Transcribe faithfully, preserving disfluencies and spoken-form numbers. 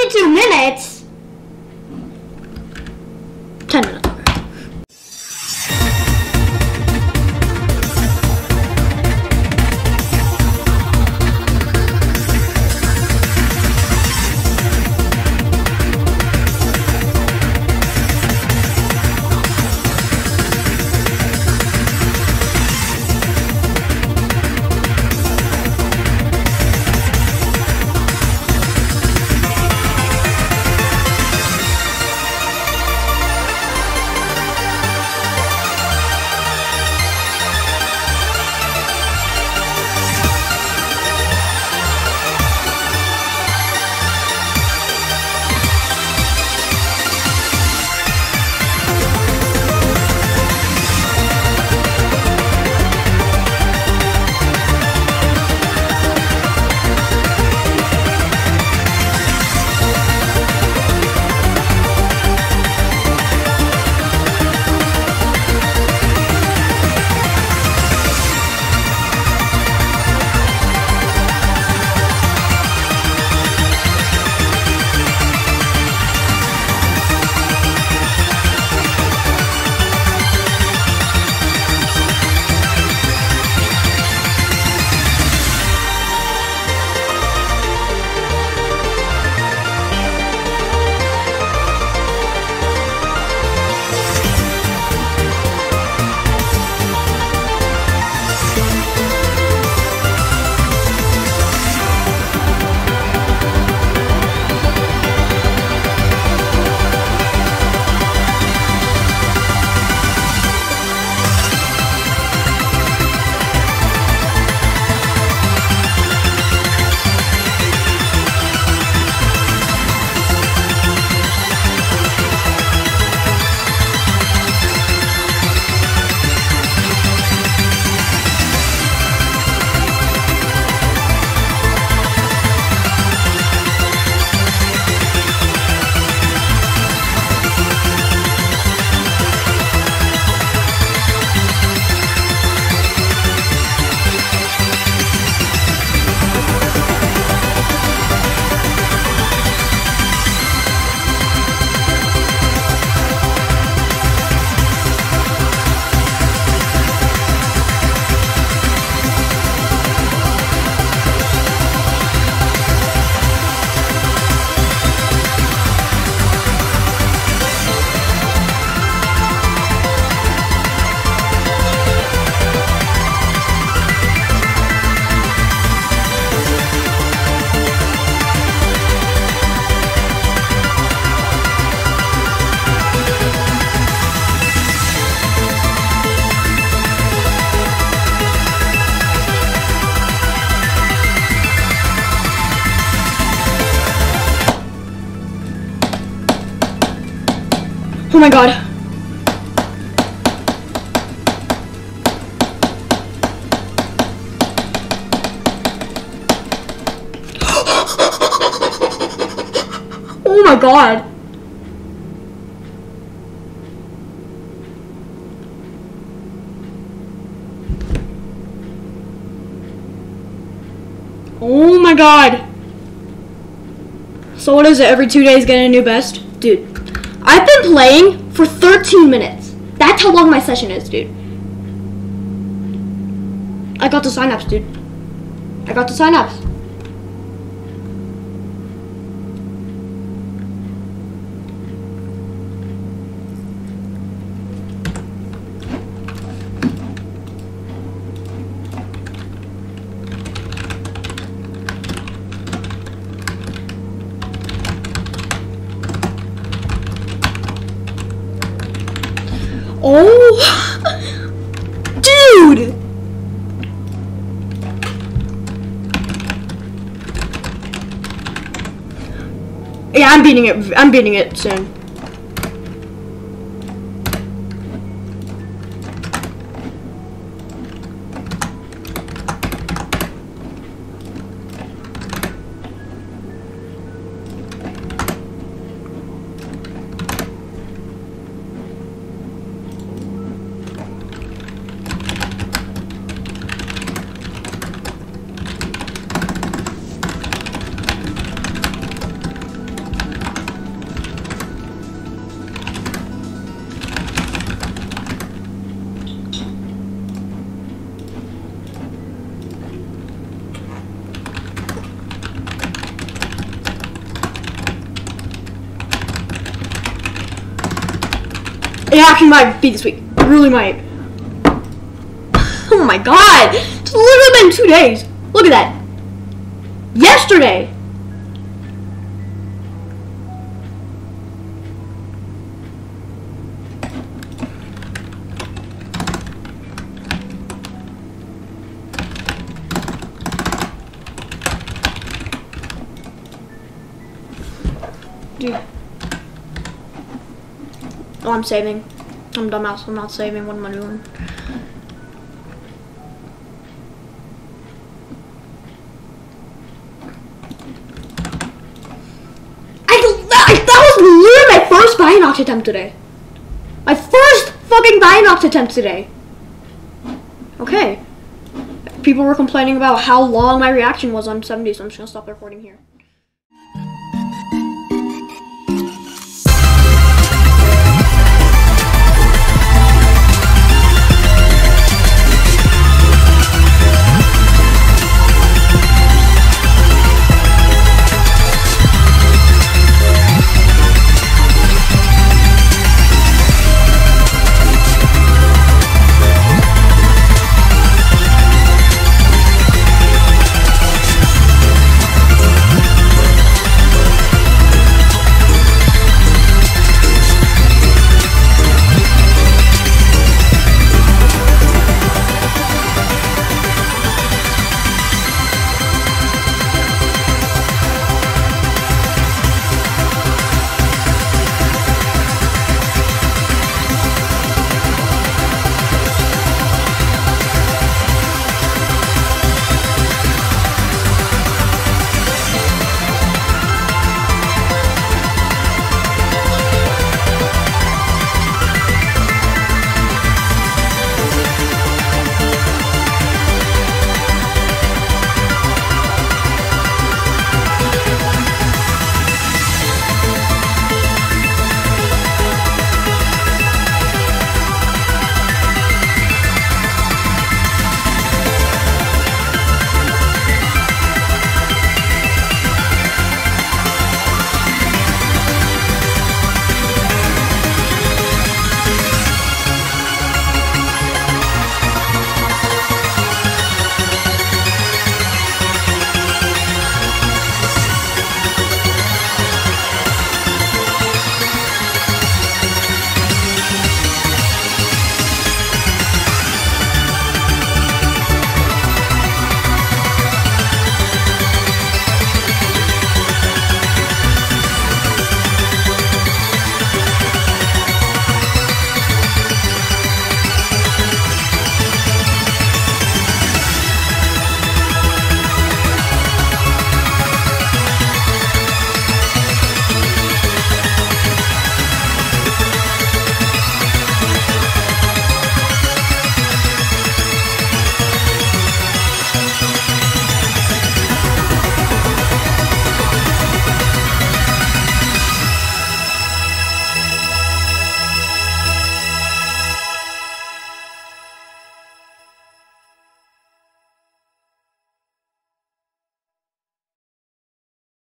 thirty-two minutes? ten minutes. Oh my god. Oh my god. Oh my god. So what is it? Every two days getting a new best? Dude, I've been playing for thirteen minutes. That's how long my session is, dude. I got the sign-ups, dude. I got the sign-ups. Oh, dude! Yeah, I'm beating it. I'm beating it soon. it actually might be this week. It really might. Oh my god! It's literally been two days. Look at that. Yesterday. Dude. Oh, I'm saving. I'm dumbass. I'm not saving. What am I doing? I, that was literally my first Binox attempt today. My first fucking Binox attempt today. Okay. People were complaining about how long my reaction was on seventy, so I'm just gonna stop recording here.